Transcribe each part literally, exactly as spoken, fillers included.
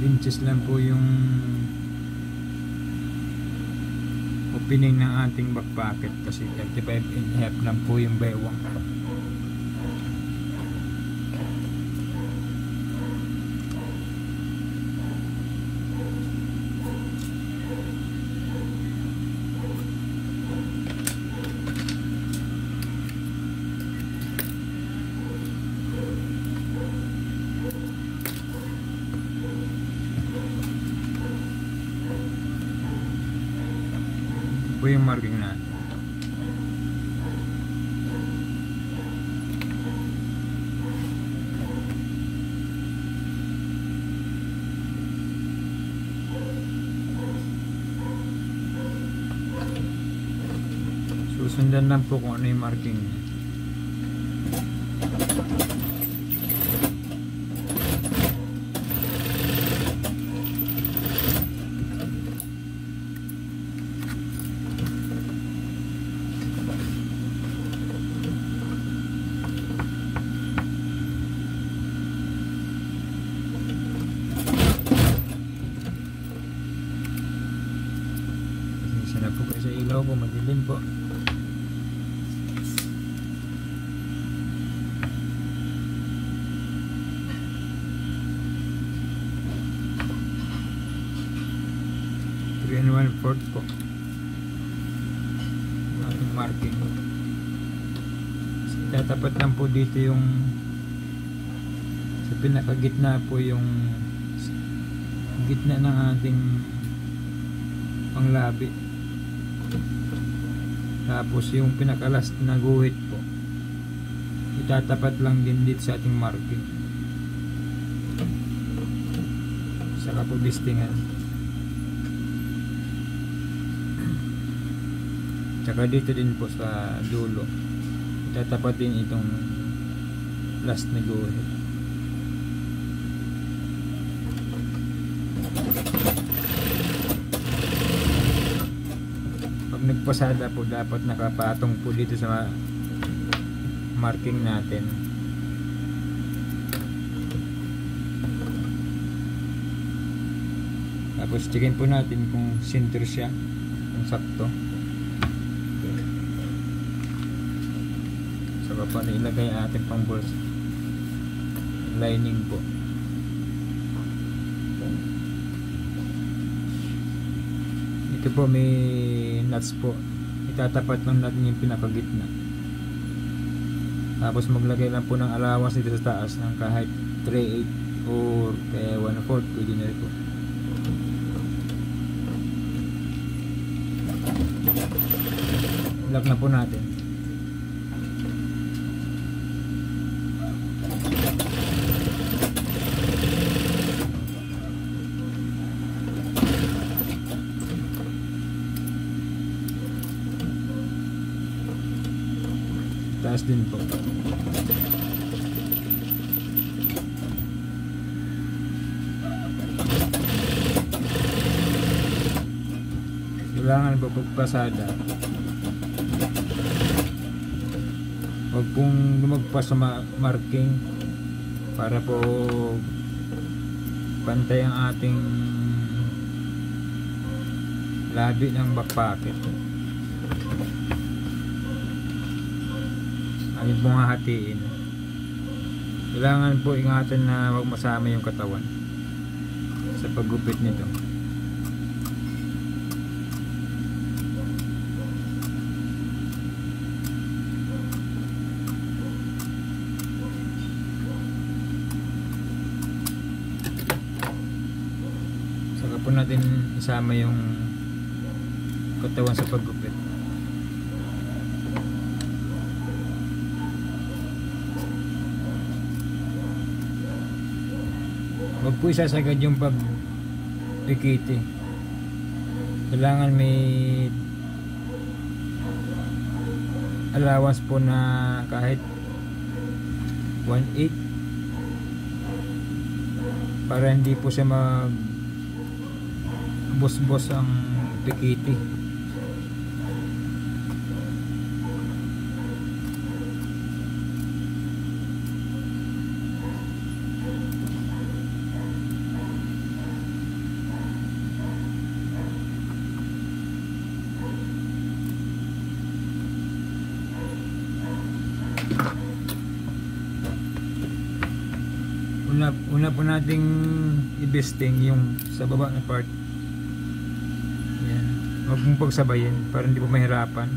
inches lang po yung opening ng ating back pocket kasi thirty-five and a half lang po yung bewang. Po yung marking natin. Susundan lang po kung ano yung marking niya. Na po sa ilaw po, madilim po. three and one fourth po ating marking. Tatapat lang po dito yung sa pinakagitna po yung gitna ng ating panglabi. Tapos yung pinakalas na guhit po itatapat lang din dito sa ating marking, saka po bistingan, saka dito din po sa dulo itatapat din itong last na guhit. Nagpasada po dapat nakapatong po dito sa marking natin. Tapos checkin po natin kung center siya, kung sakto. Okay. Saka pa na ilagay ating pang bolts lining po. Ito po may nuts po, itatapat lang natin yung pinakagitna. Tapos maglagay lang po ng allowance dito sa taas ng kahit three eighths or kaya one fourth, pwede na rin po. Lock na po natin. Taas din po. Kailangan po pagpasada. Huwag pong lumagpas sa marking para po pantay ang ating labi ng back pocket. Ayun pong hahatiin. Kailangan po ingatan na huwag masama yung katawan sa paggupit nito. Saka po natin isama yung katawan sa paggupit. Huwag po isasagad yung pag-pikiti. Kailangan may allowance po na kahit one eighth para hindi po siya mag bus-bus ang pikiti. una, una po nating i-besting yung sa baba na part. Yan. Huwag mong pagsabayin para hindi po mahirapan.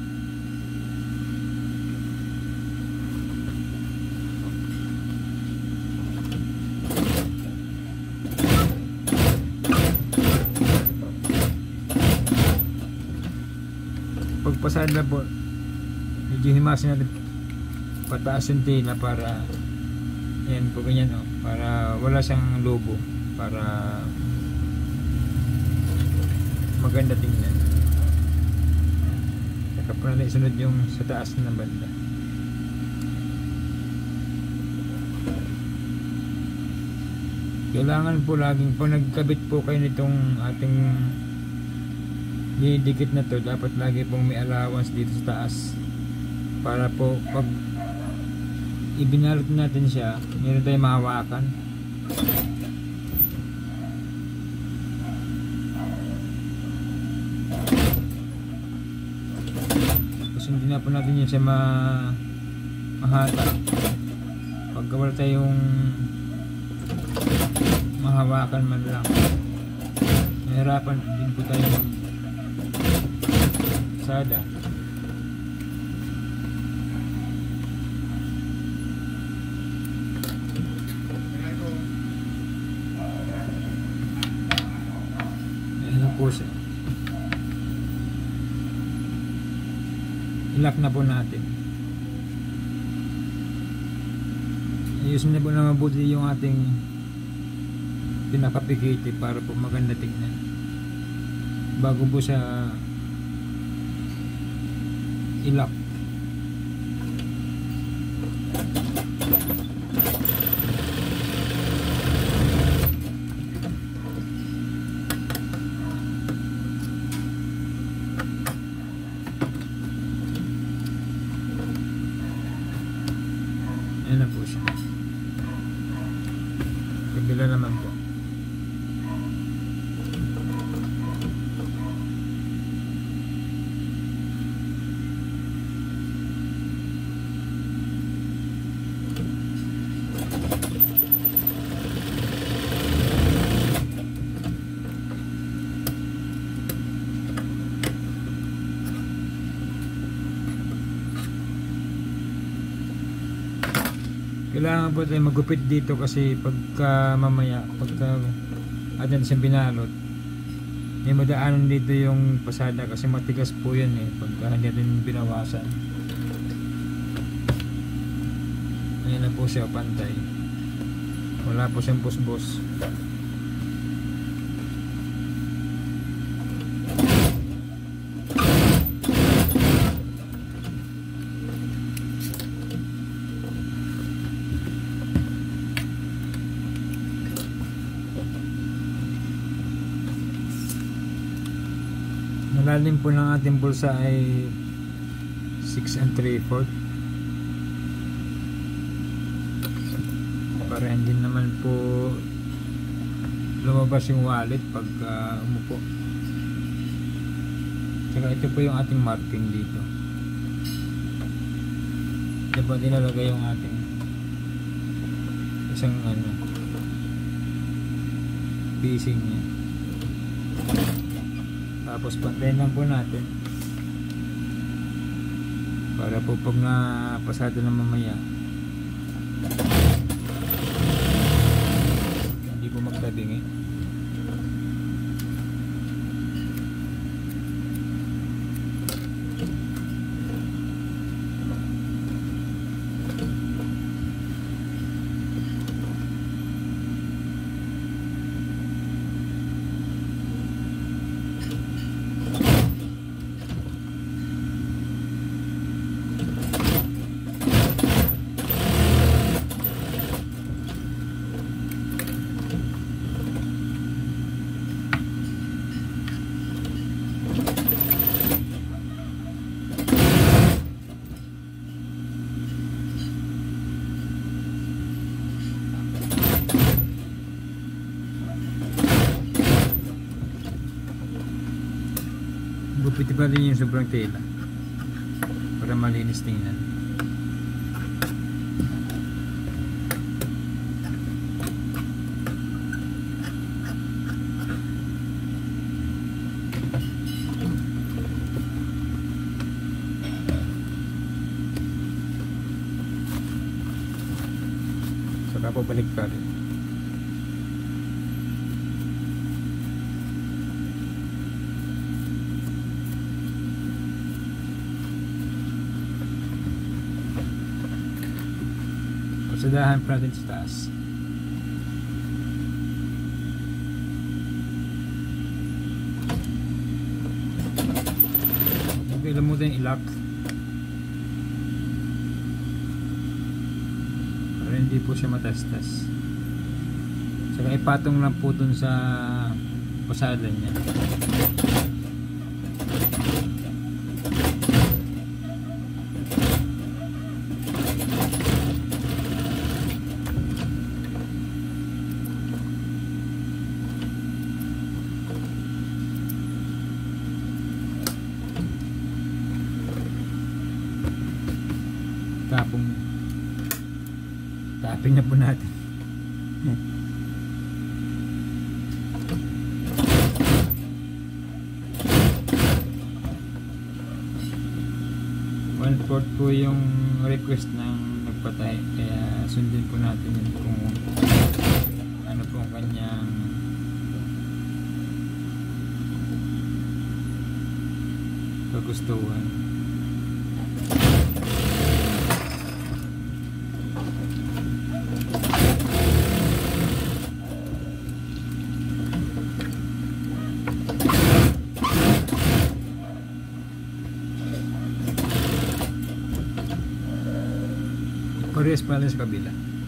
Pagpasad na po, medyo himasin natin pataas yung tela para yan po ganyan, oh, para wala siyang lobo, para maganda tingnan. Saka po natin isunod yung sa taas na banda. Kailangan po laging po nagkabit po kayo nitong ating didikit na to, dapat lagi pong may allowance dito sa taas para po pag ibinalot natin siya, meron tayong mahawakan. Kasi hindi na po natin yun siya ma mahata. Pagka wala tayong mahawakan man lang, mahirapan din po tayo sada. Ayan po siya. Ilak na po natin. Ayusin na po na mabuti yung ating pinakapikiti para po maganda tingnan bago po siya ilak. Ayan na po siya. Kabila naman po. Kailangan po tayo magupit dito kasi pagka mamaya, pagka atin siyang binalot, may madaanan dito yung pasada kasi matigas po yan eh pagka hindi natin binawasan. Ayan na po siya, pantay. Wala po siyang busbos. Malalim po ng ating bulsa ay six and three fourths para hindi naman po lumabas yung wallet pag uh, umupo. Tsaka ito po yung ating marking dito. Ito po dinalagay yung ating isang ano piecing niya. Tapos pantayin lang po natin para po pag napasado na mamaya hindi po magtabing eh. Gupitin pa rin yung sobrang tela para malinis tingnan. baka po balik ka rin. Pasadahan pa natin sa taas. Alam mo din i-lock para hindi po siya matastas. Saka ipatong lang po dun sa pasada niya. Tapong tapping na po natin. one fourth po yung request ng nagpatay, kaya sundin po natin yun kung ano po ang kanyang kagustuhan. Parehas pala sa kabila.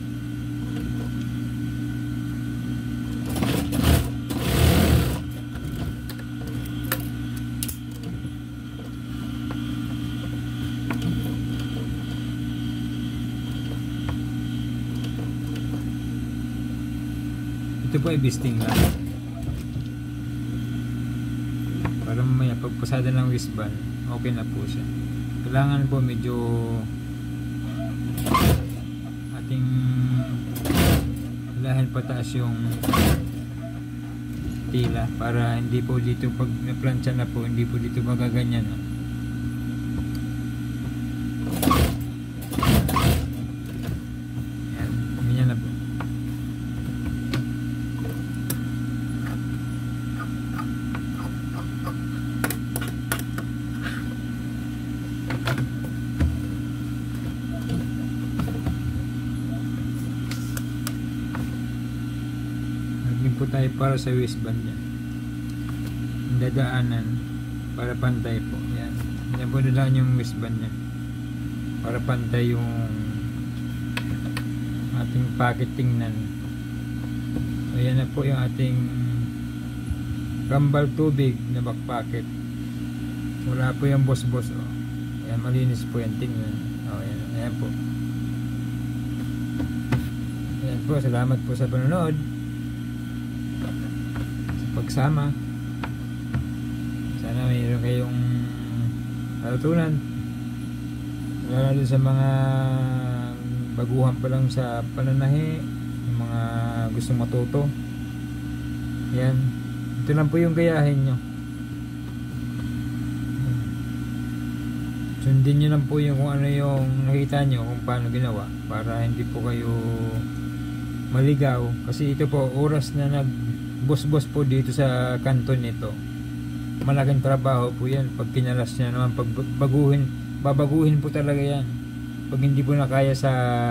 Ito po ay bisting lang. Para mamaya pagpasada ng wristband, okay na po siya. Kailangan po medyo ating lahan pataas yung tila para hindi po dito pag naplansya na po, hindi po dito magaganyan, no? Yan, ganyan na po. Po tayo para sa wristband niya, dadaanan para pantay po. Yan, yan po dadaan yung wristband niya para pantay yung ating pocket tingnan. So yan na po yung ating kambal tubig na back pocket. Wala po yung boss boss, oh. Yan, malinis po yan, tingnan. Oh, yan, yan po. Yan po, salamat po sa panonood, pagsama. Sana mayroon kayong natutunan, lalo sa mga baguhan pa lang sa pananahi, yung mga gustong matuto. Yan, ito lang po yung gayahin nyo. Sundin nyo lang po yung kung ano yung nakita nyo, kung paano ginawa, para hindi po kayo maligaw. Kasi ito po, oras na nag boss-boss po dito sa kanton nito. Malaking trabaho po yan. Pag kinalas niya naman, pag baguhin, babaguhin po talaga yan. Pag hindi po na kaya sa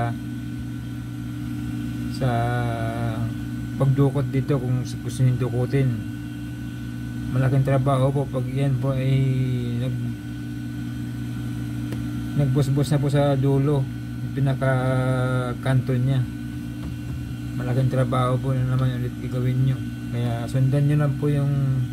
sa pagdukot dito, kung gusto nyo dukutin, malaking trabaho po. Pag yan po ay nag nag-boss-boss na po sa dulo, pinaka kanton niya, malaking trabaho po na naman ulit gagawin nyo. Kaya sundan nyo lang po yung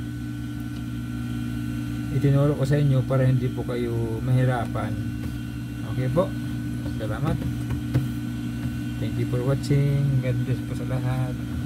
itinuro ko sa inyo para hindi po kayo mahirapan. Okay po, salamat. Thank you for watching. God bless po sa lahat.